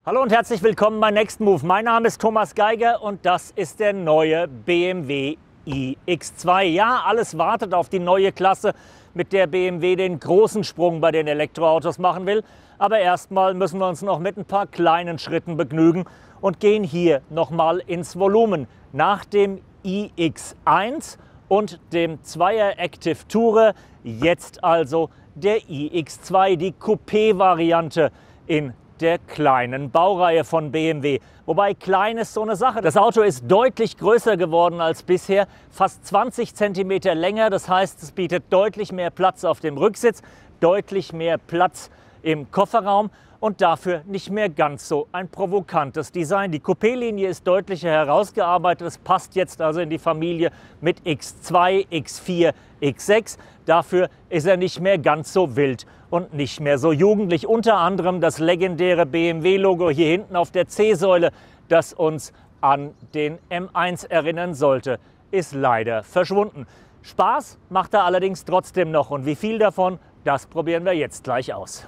Hallo und herzlich willkommen bei Next Move. Mein Name ist Thomas Geiger und das ist der neue BMW iX2. Ja, alles wartet auf die neue Klasse, mit der BMW den großen Sprung bei den Elektroautos machen will. Aber erstmal müssen wir uns noch mit ein paar kleinen Schritten begnügen und gehen hier nochmal ins Volumen. Nach dem iX1 und dem 2er Active Tourer jetzt also der iX2, die Coupé-Variante in der kleinen Baureihe von BMW. Wobei klein ist so eine Sache. Das Auto ist deutlich größer geworden als bisher, fast 20 cm länger. Das heißt, es bietet deutlich mehr Platz auf dem Rücksitz, deutlich mehr Platz im Kofferraum und dafür nicht mehr ganz so ein provokantes Design. Die Coupé-Linie ist deutlicher herausgearbeitet. Es passt jetzt also in die Familie mit X2, X4, X6. Dafür ist er nicht mehr ganz so wild und nicht mehr so jugendlich. Unter anderem das legendäre BMW-Logo hier hinten auf der C-Säule, das uns an den M1 erinnern sollte, ist leider verschwunden. Spaß macht er allerdings trotzdem noch. Und wie viel davon, das probieren wir jetzt gleich aus.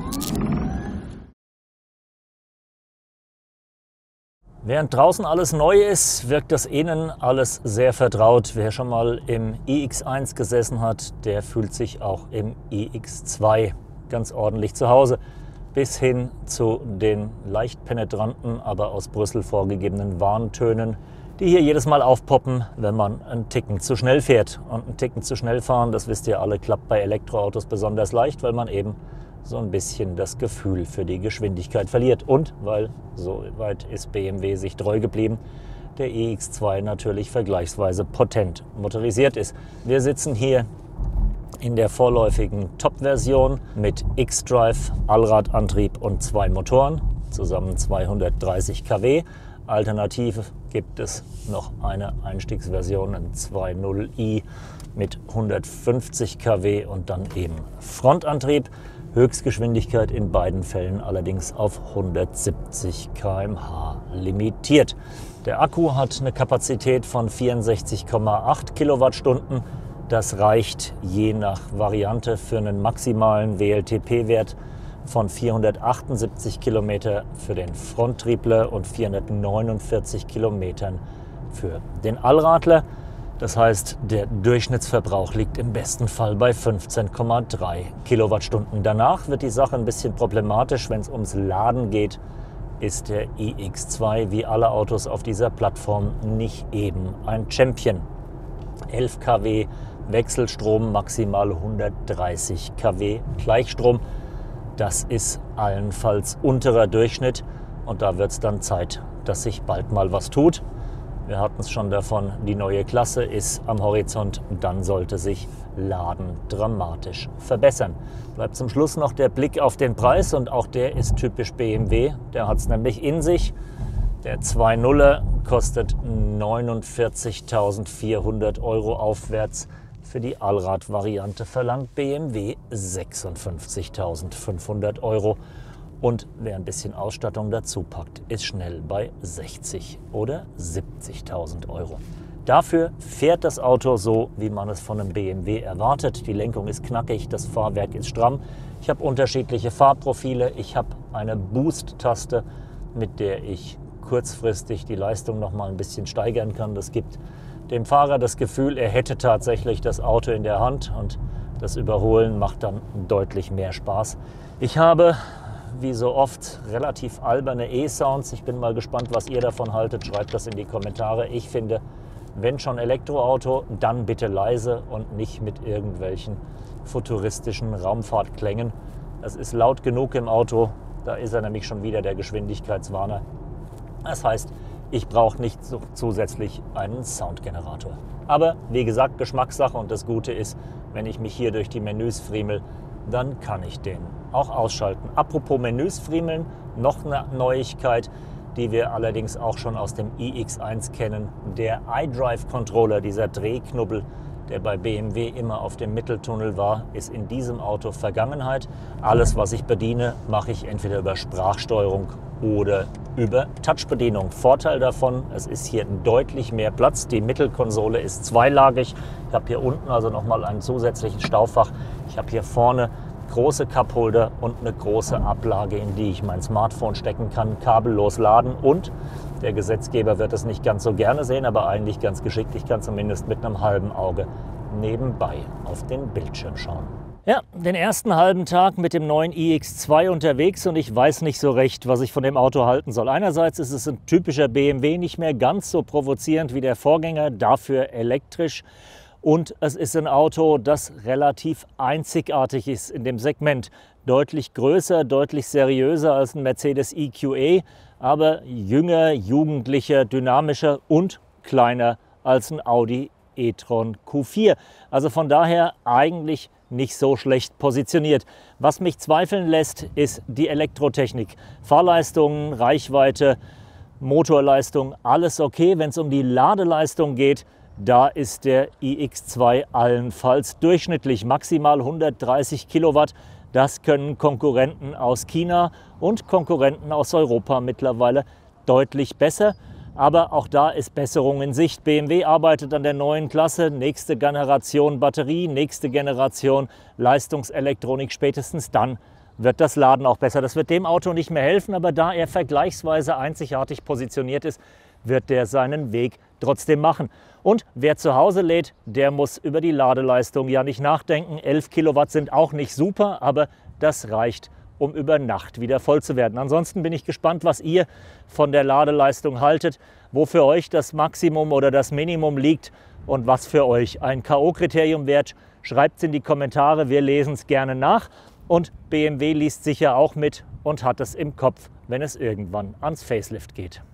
Während draußen alles neu ist, wirkt das innen alles sehr vertraut. Wer schon mal im iX1 gesessen hat, der fühlt sich auch im iX2 ganz ordentlich zu Hause. Bis hin zu den leicht penetranten, aber aus Brüssel vorgegebenen Warntönen, die hier jedes Mal aufpoppen, wenn man einen Ticken zu schnell fährt. Und einen Ticken zu schnell fahren, das wisst ihr alle, klappt bei Elektroautos besonders leicht, weil man eben so ein bisschen das Gefühl für die Geschwindigkeit verliert. Und weil, so weit ist BMW sich treu geblieben, der iX2 natürlich vergleichsweise potent motorisiert ist. Wir sitzen hier in der vorläufigen Top-Version mit xDrive, Allradantrieb und 2 Motoren, zusammen 230 kW. Alternativ gibt es noch eine Einstiegsversion, ein 2.0i mit 150 kW und dann eben Frontantrieb. Höchstgeschwindigkeit in beiden Fällen allerdings auf 170 km/h limitiert. Der Akku hat eine Kapazität von 64,8 Kilowattstunden. Das reicht je nach Variante für einen maximalen WLTP-Wert von 478 Kilometer für den Fronttriebler und 449 Kilometern für den Allradler. Das heißt, der Durchschnittsverbrauch liegt im besten Fall bei 15,3 Kilowattstunden. Danach wird die Sache ein bisschen problematisch, wenn es ums Laden geht, ist der iX2 wie alle Autos auf dieser Plattform nicht eben ein Champion. 11 kW Wechselstrom, maximal 130 kW Gleichstrom. Das ist allenfalls unterer Durchschnitt und da wird es dann Zeit, dass sich bald mal was tut. Wir hatten es schon davon, die neue Klasse ist am Horizont, dann sollte sich Laden dramatisch verbessern. Bleibt zum Schluss noch der Blick auf den Preis und auch der ist typisch BMW. Der hat es nämlich in sich. Der 2.0er kostet 49.400 € aufwärts. Für die Allrad-Variante verlangt BMW 56.500 €. Und wer ein bisschen Ausstattung dazu packt, ist schnell bei 60.000 oder 70.000 €. Dafür fährt das Auto so, wie man es von einem BMW erwartet. Die Lenkung ist knackig, das Fahrwerk ist stramm. Ich habe unterschiedliche Fahrprofile. Ich habe eine Boost-Taste, mit der ich kurzfristig die Leistung noch mal ein bisschen steigern kann. Das gibt dem Fahrer das Gefühl, er hätte tatsächlich das Auto in der Hand und das Überholen macht dann deutlich mehr Spaß. Ich habe wie so oft relativ alberne E-Sounds. Ich bin mal gespannt, was ihr davon haltet. Schreibt das in die Kommentare. Ich finde, wenn schon Elektroauto, dann bitte leise und nicht mit irgendwelchen futuristischen Raumfahrtklängen. Es ist laut genug im Auto. Da ist er nämlich schon wieder, der Geschwindigkeitswarner. Das heißt, ich brauche nicht zusätzlich einen Soundgenerator. Aber wie gesagt, Geschmackssache, und das Gute ist, wenn ich mich hier durch die Menüs friemel, dann kann ich den auch ausschalten. Apropos Menüs friemeln, noch eine Neuigkeit, die wir allerdings auch schon aus dem iX1 kennen. Der iDrive Controller, dieser Drehknubbel, der bei BMW immer auf dem Mitteltunnel war, ist in diesem Auto Vergangenheit. Alles, was ich bediene, mache ich entweder über Sprachsteuerung oder über Touchbedienung. Vorteil davon, es ist hier deutlich mehr Platz. Die Mittelkonsole ist zweilagig. Ich habe hier unten also nochmal ein zusätzliches Staufach. Ich habe hier vorne große Cupholder und eine große Ablage, in die ich mein Smartphone stecken kann, kabellos laden, und der Gesetzgeber wird es nicht ganz so gerne sehen, aber eigentlich ganz geschickt. Ich kann zumindest mit einem halben Auge nebenbei auf den Bildschirm schauen. Ja, den ersten halben Tag mit dem neuen iX2 unterwegs und ich weiß nicht so recht, was ich von dem Auto halten soll. Einerseits ist es ein typischer BMW, nicht mehr ganz so provozierend wie der Vorgänger, dafür elektrisch. Und es ist ein Auto, das relativ einzigartig ist in dem Segment. Deutlich größer, deutlich seriöser als ein Mercedes EQE, aber jünger, jugendlicher, dynamischer und kleiner als ein Audi e-tron Q4. Also von daher eigentlich nicht so schlecht positioniert. Was mich zweifeln lässt, ist die Elektrotechnik. Fahrleistungen, Reichweite, Motorleistung, alles okay. Wenn es um die Ladeleistung geht, da ist der iX2 allenfalls durchschnittlich. Maximal 130 Kilowatt. Das können Konkurrenten aus China und Konkurrenten aus Europa mittlerweile deutlich besser. Aber auch da ist Besserung in Sicht. BMW arbeitet an der neuen Klasse, nächste Generation Batterie, nächste Generation Leistungselektronik. Spätestens dann wird das Laden auch besser. Das wird dem Auto nicht mehr helfen, aber da er vergleichsweise einzigartig positioniert ist, wird der seinen Weg trotzdem machen. Und wer zu Hause lädt, der muss über die Ladeleistung ja nicht nachdenken. 11 Kilowatt sind auch nicht super, aber das reicht, um über Nacht wieder voll zu werden. Ansonsten bin ich gespannt, was ihr von der Ladeleistung haltet, wo für euch das Maximum oder das Minimum liegt und was für euch ein K.O.-Kriterium wäre. Schreibt es in die Kommentare, wir lesen es gerne nach. Und BMW liest sicher auch mit und hat es im Kopf, wenn es irgendwann ans Facelift geht.